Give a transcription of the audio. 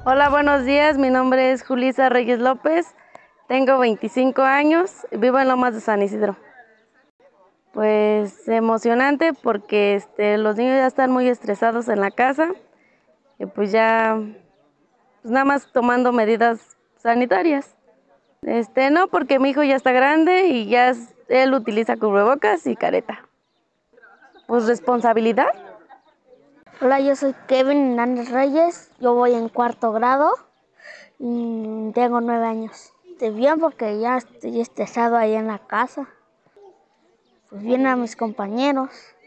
Hola, buenos días. Mi nombre es Julisa Reyes López. Tengo 25 años. Vivo en Lomas de San Isidro. Pues emocionante porque los niños ya están muy estresados en la casa y pues ya nada más tomando medidas sanitarias. No, porque mi hijo ya está grande y él utiliza cubrebocas y careta. Pues responsabilidad. Hola, yo soy Kevin Hernández Reyes, yo voy en cuarto grado y tengo 9 años. Estoy bien porque ya estoy estresado ahí en la casa. Pues vienen a mis compañeros.